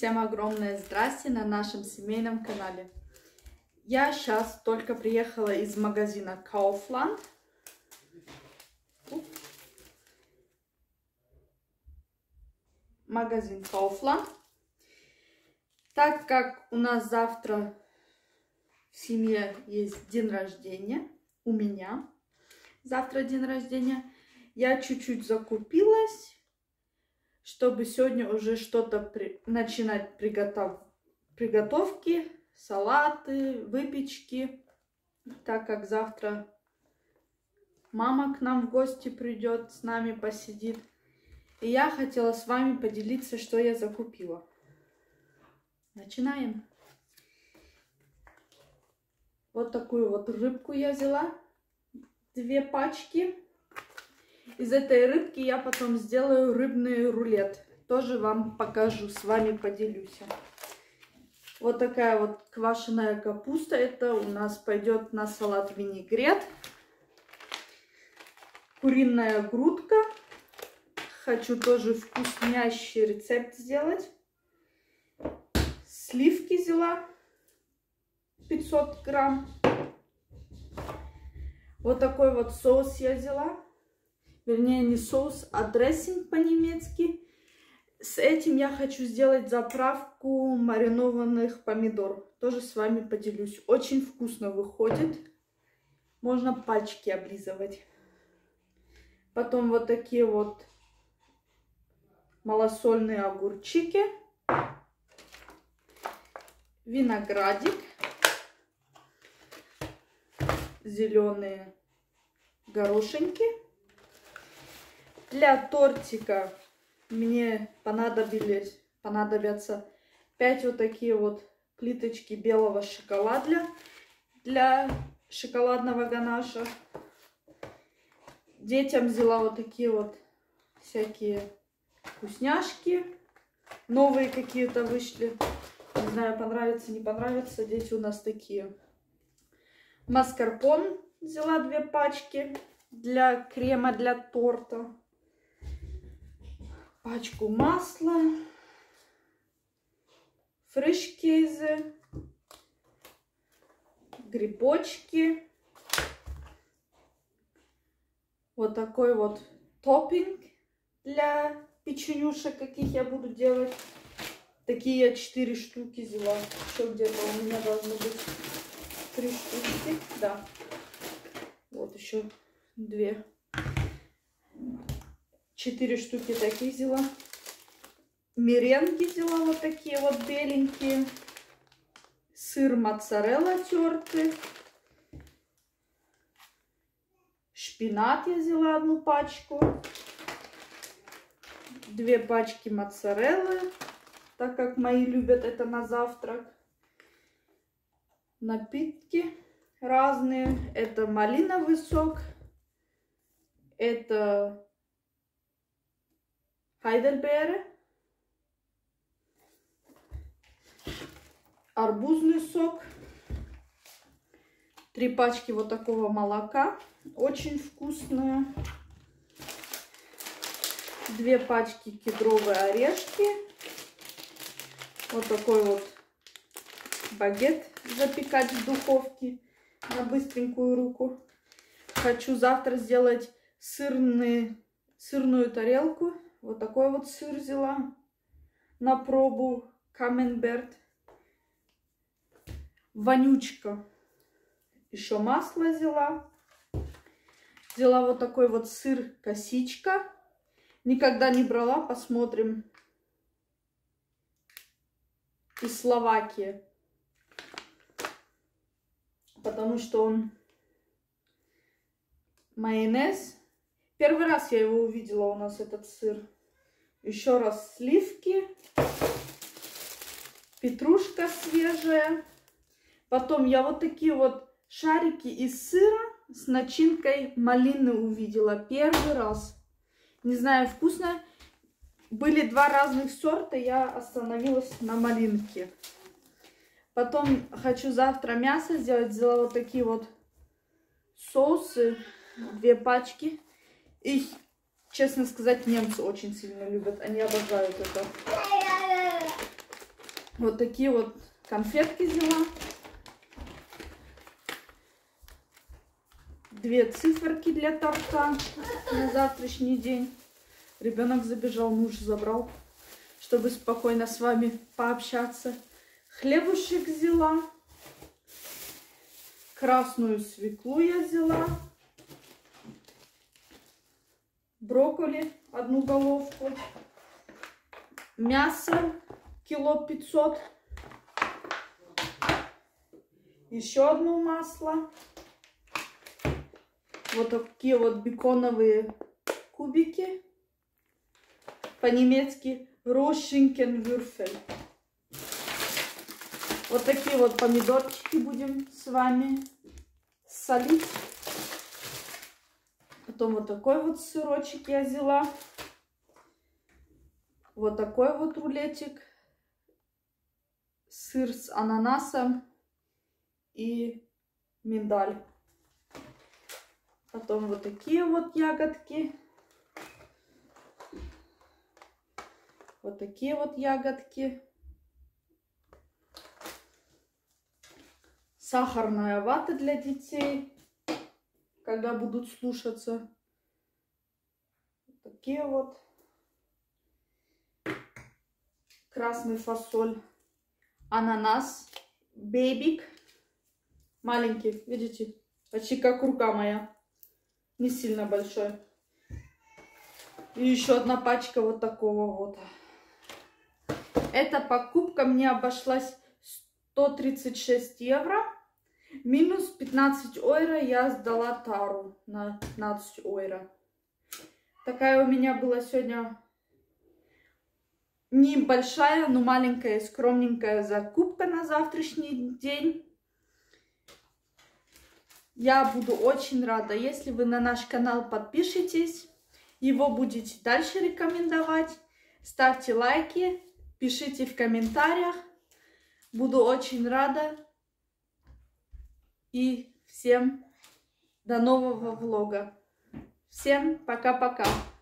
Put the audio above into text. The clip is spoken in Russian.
Всем огромное здрасте на нашем семейном канале. Я сейчас только приехала из магазина Kaufland. Магазин Kaufland. Так как у нас завтра в семье есть день рождения, у меня завтра день рождения, я чуть-чуть закупилась, чтобы сегодня уже что-то начинать приготовки, салаты, выпечки, так как завтра мама к нам в гости придет, с нами посидит. И я хотела с вами поделиться, что я закупила. Начинаем. Вот такую вот рыбку я взяла, 2 пачки. Из этой рыбки я потом сделаю рыбный рулет. Тоже вам покажу, с вами поделюсь. Вот такая вот квашеная капуста. Это у нас пойдет на салат винегрет. Куриная грудка. Хочу тоже вкуснящий рецепт сделать. Сливки взяла 500 грамм. Вот такой вот соус я взяла. Вернее, не соус, а дрессинг по-немецки. С этим я хочу сделать заправку маринованных помидор. Тоже с вами поделюсь. Очень вкусно выходит. Можно пальчики облизывать. Потом вот такие вот малосольные огурчики. Виноградик. Зеленые горошинки. Для тортика мне понадобятся 5 вот такие вот плиточки белого шоколада для шоколадного ганаша. Детям взяла вот такие вот всякие вкусняшки. Новые какие-то вышли. Не знаю, понравится, не понравится. Дети у нас такие. Маскарпон взяла 2 пачки для крема для торта. Пачку масла, фреш-кейзе, грибочки. Вот такой вот топпинг для печенюшек, каких я буду делать. Такие я 4 штуки взяла. Еще где-то у меня должно быть 3 штуки. Да. Вот еще 2. 4 штуки таких взяла. Меренги взяла вот такие вот беленькие. Сыр моцарелла тертый. Шпинат я взяла 1 пачку. 2 пачки моцареллы, так как мои любят это на завтрак. Напитки разные. Это малиновый сок. Это Heidelbeere, арбузный сок, 3 пачки вот такого молока, очень вкусное, 2 пачки кедровые орешки, вот такой вот багет запекать в духовке на быстренькую руку. Хочу завтра сделать сырную тарелку. Вот такой вот сыр взяла на пробу, камемберт. Вонючка. Еще масло взяла. Взяла вот такой вот сыр косичка. Никогда не брала, посмотрим. Из Словакии. Потому что он майонез. Первый раз я его увидела, у нас этот сыр. Еще раз сливки, петрушка свежая. Потом я вот такие вот шарики из сыра с начинкой малины увидела. Первый раз. Не знаю, вкусно. Были 2 разных сорта, я остановилась на малинке. Потом хочу завтра мясо сделать. Взяла вот такие вот соусы, 2 пачки. Их, честно сказать, немцы очень сильно любят. Они обожают это. Вот такие вот конфетки взяла. 2 циферки для торта на завтрашний день. Ребенок забежал, муж забрал, чтобы спокойно с вами пообщаться. Хлебушек взяла. Красную свеклу я взяла. Брокколи 1 головку. Мясо кило 500. Еще одно масло. Вот такие вот беконовые кубики. По-немецки Рощенкенвюрфель. Вот такие вот помидорчики будем с вами солить. Потом вот такой вот сырочек я взяла. Вот такой вот рулетик. Сыр с ананасом и миндаль. Потом вот такие вот ягодки. Вот такие вот ягодки. Сахарная вата для детей, когда будут слушаться. Вот такие вот. Красный фасоль. Ананас. Бейбик. Маленький, видите? Почти как рука моя. Не сильно большой. И еще одна пачка вот такого вот. Эта покупка мне обошлась 136 евро. Минус 15 евро я сдала тару на 15 евро. Такая у меня была сегодня небольшая, но маленькая, скромненькая закупка на завтрашний день. Я буду очень рада, если вы на наш канал подпишитесь, его будете дальше рекомендовать. Ставьте лайки, пишите в комментариях. Буду очень рада. И всем до нового влога. Всем пока-пока.